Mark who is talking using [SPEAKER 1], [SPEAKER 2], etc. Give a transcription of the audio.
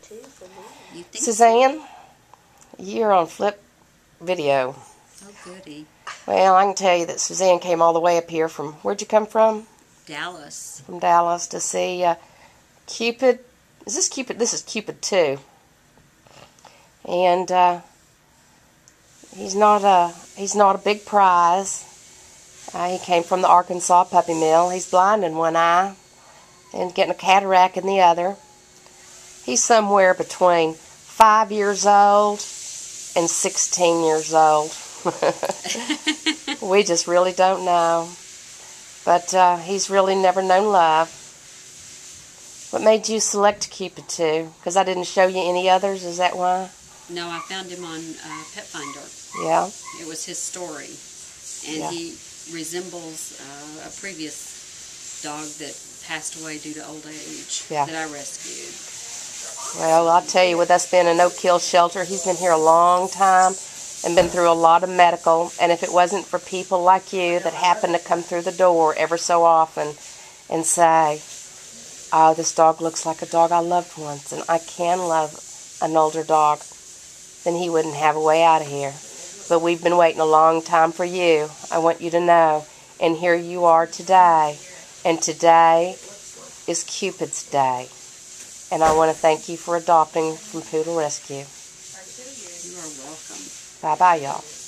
[SPEAKER 1] You think
[SPEAKER 2] Suzanne, you're on Flip Video.
[SPEAKER 1] so? Oh, goody.
[SPEAKER 2] Well, I can tell you that Suzanne came all the way up here from, where'd you come from?
[SPEAKER 1] Dallas.
[SPEAKER 2] From Dallas to see Cupid. Is this Cupid? This is Cupid 2. And he's not a big prize. He came from the Arkansas puppy mill. He's blind in one eye and getting a cataract in the other. He's somewhere between 5 years old and 16 years old. We just really don't know. But he's really never known love. What made you select Cupid 2? Because I didn't show you any others, is that why?
[SPEAKER 1] No, I found him on Pet Finder.
[SPEAKER 2] Yeah.
[SPEAKER 1] It was his story. And he resembles a previous dog that passed away due to old age that I rescued.
[SPEAKER 2] Well, I'll tell you, with us being a no-kill shelter, he's been here a long time and been through a lot of medical. And if it wasn't for people like you that happen to come through the door ever so often and say, oh, this dog looks like a dog I loved once, and I can love an older dog, then he wouldn't have a way out of here. But we've been waiting a long time for you. I want you to know. And here you are today. And today is Cupid's Day. And I want to thank you for adopting from Poodle Rescue.
[SPEAKER 1] You are welcome.
[SPEAKER 2] Bye-bye, y'all.